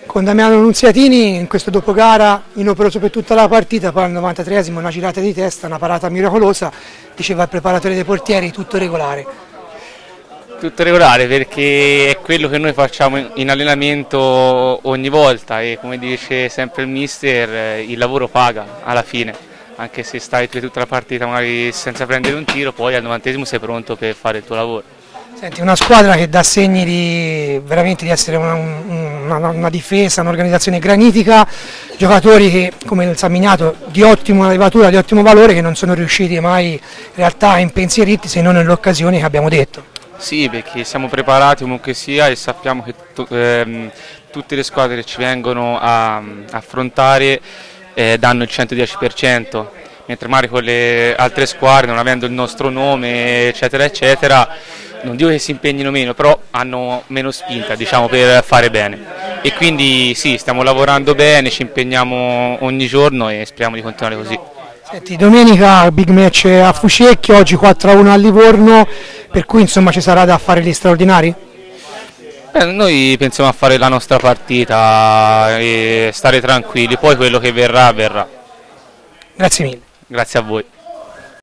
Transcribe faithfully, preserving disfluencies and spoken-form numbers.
Con Damiano Nunziatini in questo dopogara inoperoso per tutta la partita, poi al novantatreesimo una girata di testa, una parata miracolosa, diceva il preparatore dei portieri, tutto regolare. Tutto regolare perché è quello che noi facciamo in allenamento ogni volta e come dice sempre il mister il lavoro paga alla fine, anche se stai tutta la partita magari senza prendere un tiro, poi al novantesimo sei pronto per fare il tuo lavoro. Senti, una squadra che dà segni di, veramente di essere una, una, una difesa, un'organizzazione granitica, giocatori che, come il Samminiato, di ottima levatura, di ottimo valore, che non sono riusciti mai in realtà a impensierirti se non nelle occasioni che abbiamo detto. Sì, perché siamo preparati comunque sia e sappiamo che ehm, tutte le squadre che ci vengono a, a affrontare eh, danno il centodieci per cento, mentre magari con le altre squadre, non avendo il nostro nome, eccetera, eccetera, non dico che si impegnino meno, però hanno meno spinta, diciamo, per fare bene. E quindi sì, stiamo lavorando bene, ci impegniamo ogni giorno e speriamo di continuare così. Senti, domenica big match a Fucecchio, oggi quattro a uno a Livorno, per cui insomma ci sarà da fare gli straordinari? Beh, noi pensiamo a fare la nostra partita e stare tranquilli, poi quello che verrà, verrà. Grazie mille. Grazie a voi.